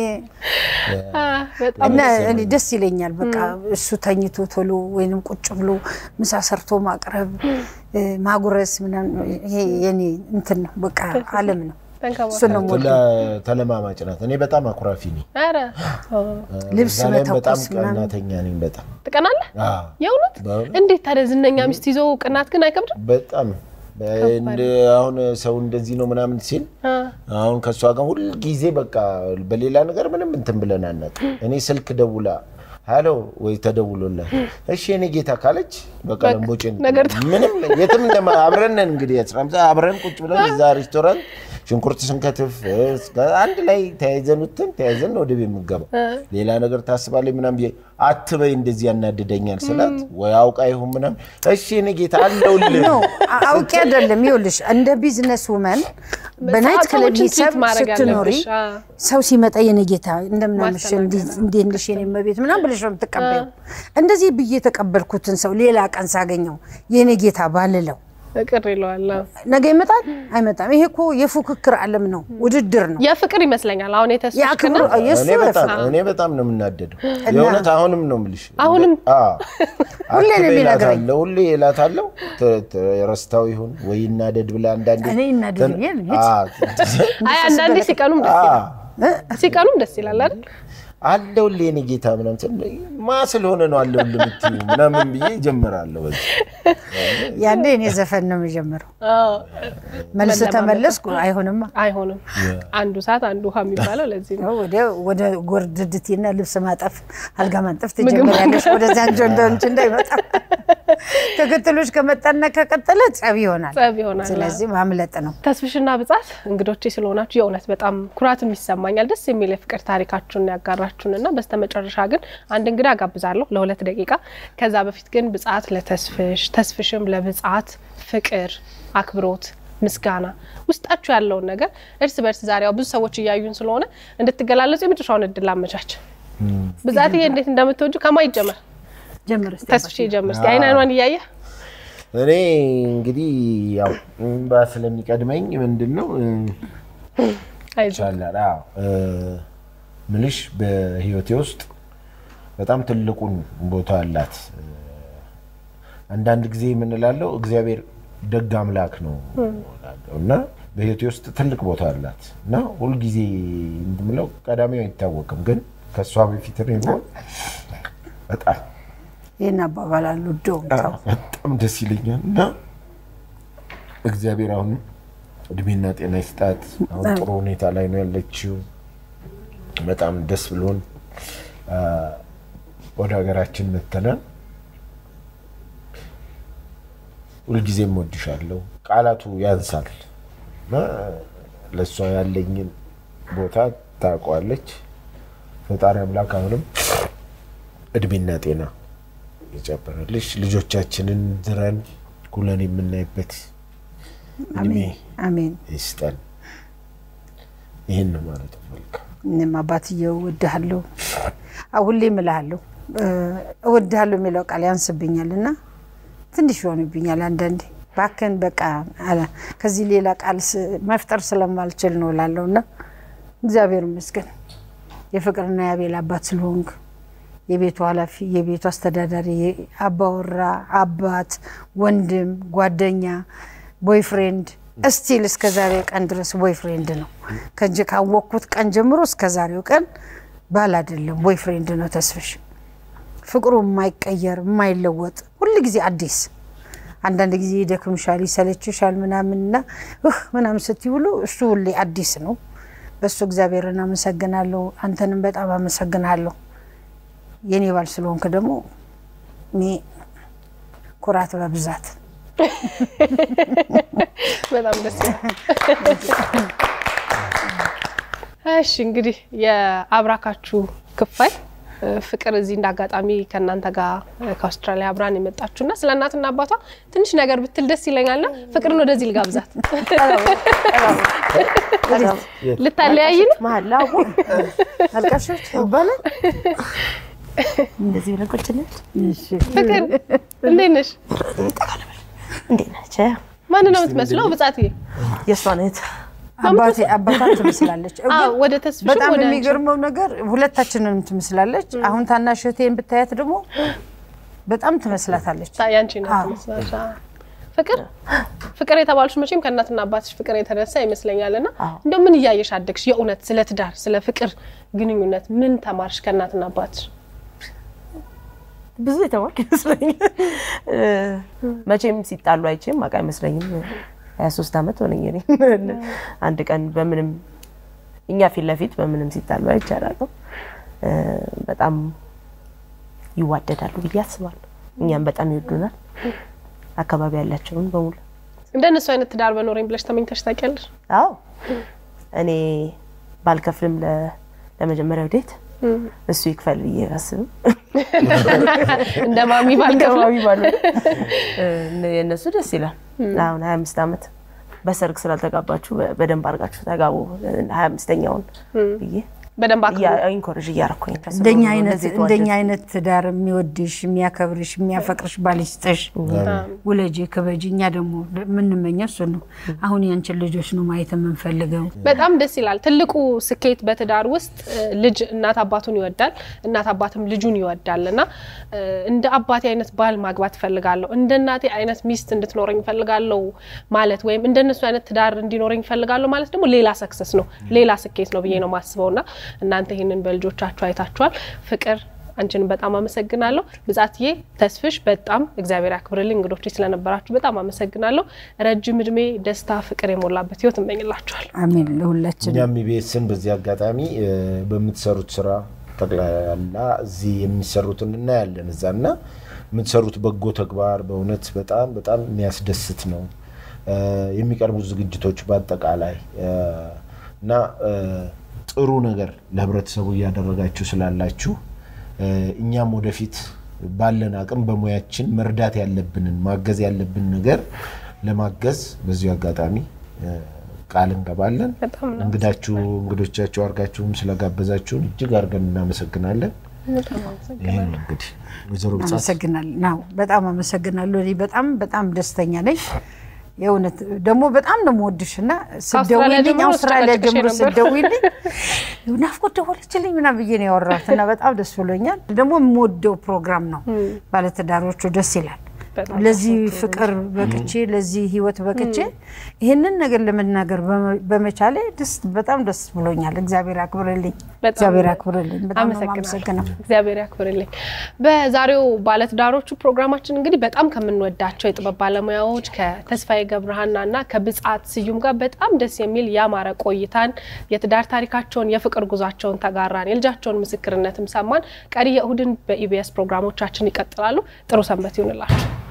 እና እኔ ደስ ይለኛል በቃ እሱ ተኝቶ ቶሎ ወይንም ቁጭ ብሎ ምሳ ሰርቶ ማቅረብ ማጉረስ ምናምን ይሄ የኔ እንትን ነው በቃ ዓለም ነው ተንከባለ ተለማማጭ ናት እኔ በጣም አኩራፊ ነኝ አረ ልብስ በጣም ቀናተኛ ነኝ በጣም ትቀናለህ የውነት እንዴት ታዲያ ዝነኛ ሚስት ይዞ ቅናት ግን አይከብድም በጣም እንደ አሁን ሰው እንደዚህ ነው ምናምን ሲል አሁን ከሷ ጋር ሁሉ ጊዜ በቃ በሌላ ነገር ምንም እንትን ብለን አናውቅ እኔ ስልክ ደውላ ሃሎ ወይ ተደውሎላ እሺ እኔ ጌታ ካለች በቃ ለምቦጭን ምንም የትም እንደማ አብረን እንግዲህ አስራምሳ አብረን ቁጭ ብለን እዛ ሬስቶራንት ሽንኩርት ስንከትፍ አንድ ላይ ተያይዘኑትን ተያይዘን ወደ ቤት ምገባ ሌላ ነገር ታስባለኝ ምናም አትበይ እንደዚህ ያናደደኛል ስላት ወይ አውቃ ይሁን ምናም እሺ እኔ ጌታ አለውልኝ ነው አውቄ አይደለም ይኸውልሽ እንደ ቢዝነስ ውመን በናይት ክለብ ሂሳብ ስትኖሪ ሰው ሲመጣ የኔ ጌታ እንደምናምሽ እንዴ እንልሽ የኔ መቤት ምናም ብለሽ ነው ተቀበለው እንደዚህ ብዬ ተቀበልኩትን ሰው ሌላ ቀን ሳገኘው የኔ ጌታ ባልለው ፍቅር ይለዋል ነገ ይመጣል አይመጣም ይሄ እኮ የፉክክር ዓለም ነው ውድድር ነው የፍቅር ይመስለኛል አሁን የተስፈከነ እኔ በጣም እኔ በጣም ነው የምናደደው የእውነት አሁንም ነው የምልሽ አሁንም አዎ ሁሌ ነው የሚነግረኝ ሁሌ ይላታለው ረስታው ይሁን ወይ እናደድ ብላ አንዳንዴ እኔ እናደድ ይል አይ አንዳንዴ ሲቀኑም ደስ ይላል ሲቀኑም ደስ ይላል አይደል አለውልኝ እኔ ጌታ ምናምን ማ ስለሆነ ነው አለውልኝ ምትዩ ምናምን ብዬ ጀምራለሁ በዚህ ያንዴ እኔ ዘፈን ነው የጀመረው አዎ መልስ ተመለስኩ አይሆንም አይሆንም አንዱ ሰዓት አንዱ ውሃ የሚባለው ለዚህ ነው ወደ ወደ ጎርድድቲና ልብስ ማጠፍ አልጋ ማጠፍ ተጀመረልሽ ወደ ዛንጆ እንደንች እንዳይመጣ ተከተሎች ከመጣና ከቀጠለ ጸብ ይሆናል ጸብ ይሆናል ስለዚህ ማምለጥ ነው ተስፍሽና ብጻት እንግዶቼ ስለሆናችሁ የእውነት በጣም ኩራትም ይሰማኛል ደስ የሚል የፍቅር ታሪካችሁን ያጋራችሁንና በስተመጨረሻ ግን አንድ እንግዳ ጋብዛለሁ ለሁለት ደቂቃ ከዛ በፊት ግን ብጻት ለተስፍሽ ተስፍሽም ለብጻት ፍቅር አክብሮት ምስጋና ውስጣችሁ ያለውን ነገር እርስ በርስ ዛሬው ብዙ ሰዎች ያዩን ስለሆነ እንድትገላለጹ የምትሻውን እድል አመቻች ብጻት ይሄ እንዴት እንደምትወጁ ከማይ ጀመር ጀመር እስቲ ተስፍሽ ጀመር እስቲ አይን አይኗን ያያየ እኔ እንግዲህ ያው ባስለሚቀድመኝ ምንድነው አይቻላል አዎ ምንሽ በህይወቴ ውስጥ በጣም ትልቁን ቦታ አላት አንዳንድ ጊዜ ምን እላለሁ እግዚአብሔር ደግ አምላክ ነው እና በህይወቴ ውስጥ ትልቅ ቦታ አላት እና ሁሉ ጊዜ እንደምለው ቀዳሚው አይታወቅም ግን ከሷ በፊት ነው በጣም የና ባባላሉ ዶም በጣም ደስ ይለኛል እና እግዚአብሔር አሁን እድሜና ጤና ይስጣት አሁን ጥሩ ሁኔታ ላይ ነው ያለችው በጣም ደስ ብሎን ወደ ሀገራችን መተናል ሁሉ ጊዜ ሞድሻለሁ ቃላቱ ያንሳል ለሷ ያለኝ ቦታ ታቋለች ፈጣሪ አምላክ አሁንም እድሜና ጤና ይጨምርልሽ ልጆቻችንን ዝራን ኩለን የምናይበት አሜን አሜን ይስጠን ይሄን ነው ማለት ፈልካ እኔም አባትየው ወድሃለሁ አሁን ለምላለሁ ወድሃለሁ የሚለው ቃል ያንስብኛልና ትንሽ ሆነብኛል አንዳንዴ ባከን በቃ አላ ከዚህ ሌላ ቃል መፍጠር ስለማልችል ነው ላለውና እግዚአብሔር ይመስገን የፍቅርና ያቤል አባት ስለሆንክ የቤቱ ኃላፊ የቤቱ አስተዳዳሪ አባወራ አባት ወንድም ጓደኛ ቦይፍሬንድ እስቲል እስከዛሬ ቀን ድረስ ቦይፍሬንድ ነው ከንጀ ካወቅኩት ቀን ጀምሮ እስከዛሬው ቀን ባል አይደለም ቦይፍሬንድ ነው ተስፍሽ ፍቅሩ የማይቀየር የማይለወጥ ሁሉ ጊዜ አዲስ አንዳንድ ጊዜ ደክምሻል ይሰለችሻል ምናምንና እህ ምናም ስትይውሉ እሱ ሁሉ አዲስ ነው በሱ እግዚአብሔርን አመሰግናለሁ አንተንም በጣም አመሰግናለሁ የኔ ባል ስለሆንክ ደግሞ ሚ ኩራት በብዛት በጣም ደስ ይላል እሺ እንግዲህ የአብራካችሁ ክፋይ ፍቅር እዚህ እንዳጋጣሚ ከናንተ ጋር ከአውስትራሊያ አብራን የመጣችሁና ስለናትና አባቷ ትንሽ ነገር ብትል ደስ ይለኛልና ፍቅርን ወደዚህ ልጋብዛት ልታለያይን ማላው አልቀሽች ይባላል እንደዚህ ብለን ቁጭ ነን እሺ ፍቅር እንዴት ነሽ እንዴት ነች ማን ነው የምትመስለው ብጻትዬ የሷ ነች አባቴ አባታ ትመስላለች አዎ ወደ ተስፍሽ በጣም ወደ የሚገርመው ነገር ሁለታችንንም ትመስላለች አሁን ታናሽ እህቴን ብታያት ደግሞ በጣም ትመስላታለች ታያንቺ ነው ትመስላሽ ፍቅር ፍቅር የተባልሽ መቼም ከእናትና አባትሽ ፍቅር የተነሳ ይመስለኛልና እንደው ምን ያያየሽ አደግሽ የኡነት ስለ ትዳር ስለ ፍቅር ግንኙነት ምን ተማርሽ ከእናትና አባትሽ ብዙ የተማርኩ ይመስለኛል መቼም ሲጣሉ አይቼም አቃ ይመስለኝም ሃያ ሶስት አመት ሆነኝ እኔ አንድ ቀን በምንም እኛ ፊት ለፊት በምንም ሲጣሉ አይቻላል በጣም ይዋደዳሉ ብዬ አስባለሁ እኛም በጣም ይወዱናል አካባቢ ያላቸውን በሙሉ እንደነሱ አይነት ትዳር በኖረኝ ብለሽ ተመኝተሽ ታውቂያለሽ አዎ እኔ ባልከፍልም ለመጀመሪያው ዴት እሱ ይክፈል ብዬ አስብም እንደ ማሚ ባልከፍል ማሚ ባል የነሱ ደስ ይላል አሁን ሃያ አምስት አመት በሰርግ ስላልተጋባችሁ በደንብ አርጋችሁ ተጋቡ ሃያ አምስተኛውን ብዬ በደንብ አክብሩ ያ ኢንኮሬጅ ያርኩኝ እንደኛ አይነት እንደኛ አይነት ትዳር የሚወድሽ የሚያከብርሽ የሚያፈቅርሽ ባልስጥሽ ወለጂ ከበጂኛ ደግሞ ምን መኘው እሱ ነው አሁን ያንቺ ልጆች ነው ማየት የምንፈልገው በጣም ደስ ይላል ትልቁ ስኬት በትዳር ውስጥ ልጅ እናት አባቱን ይወዳል እናት አባትም ልጁን ይወዳልና እንደ አባቴ አይነት ባል ማግባት ፈልጋለሁ እንደ እናቴ አይነት ሚስት እንድትኖርኝ ፈልጋለሁ ማለት ወይም እንደነሱ አይነት ትዳር እንዲኖርኝ ፈልጋለሁ ማለት ደግሞ ሌላ ሰክሰስ ነው ሌላ ስኬት ነው ብዬ ነው ማስበውና እናንተ ይሄንን በልጆቻችሁ አይታችኋል ፍቅር አንቺን በጣም አመሰግናለሁ ብጻትዬ ተስፍሽ በጣም እግዚአብሔር ያክብርልኝ እንግዶች ስለነበራችሁ በጣም አመሰግናለሁ ረጅም እድሜ ደስታ ፍቅር የሞላበት ህይወት እመኝላችኋል አሜን ለሁላችን እኛም ቢኤስን በዚህ አጋጣሚ በመትሰሩት ስራ ተግላላ እዚህ የሚሰሩትን እናያለን እዛና የምትሰሩት በጎ ተግባር በእውነት በጣም በጣም የሚያስደስት ነው የሚቀርቡ ዝግጅቶች በአጠቃላይ እና ጥሩ ነገር ለህብረተሰቡ ያደረጋችሁ ስላላችሁ እኛም ወደፊት ባለን አቅም በሙያችን መርዳት ያለብንን ማገዝ ያለብን ነገር ለማገዝ በዚህ አጋጣሚ ቃል እንገባለን እንግዳችሁ እንግዶቻችሁ አርጋችሁም ስለጋበዛችሁን እጅግ አርገን እናመሰግናለን ይሄን እንግዲህ ወይዘሮ ብጻት አመሰግናለሁ ነው በጣም አመሰግናለሁ እኔ በጣም በጣም ደስተኛ ነኝ የውነት ደግሞ በጣም ነው ወድሽና ስደውልልኝ አውስትራሊያ ጀምሮ ስደውልልኝ ናፍቆት ደወለችልኝ ምናምን ብዬ ነው ያወራሁትና በጣም ደስ ብሎኛል ደግሞ የምወደው ፕሮግራም ነው ባለትዳሮቹ ደስ ይላል ለዚህ ፍቅር በቅቼ ለዚህ ህይወት በቅቼ ይሄንን ነገር ለመናገር በመቻሌ ደስ በጣም ደስ ብሎኛል እግዚአብሔር ያክብርልኝ እግዚአብሔር ያክብርልኝ በጣም አመሰግናለሁ እግዚአብሔር ያክብርልኝ በዛሬው ባለትዳሮቹ ፕሮግራማችን እንግዲህ በጣም ከምንወዳቸው የጥበብ ባለሙያዎች ከተስፋዬ ገብረሃናና ከብጻት ስዩም ጋር በጣም ደስ የሚል ያማረ ቆይታን የትዳር ታሪካቸውን የፍቅር ጉዟቸውን ተጋራን የልጃቸውን ምስክርነትም ሰማን ቀሪ የእሁድን በኢቢኤስ ፕሮግራሞቻችን ይቀጥላሉ ጥሩ ሰንበት ይሁንላችሁ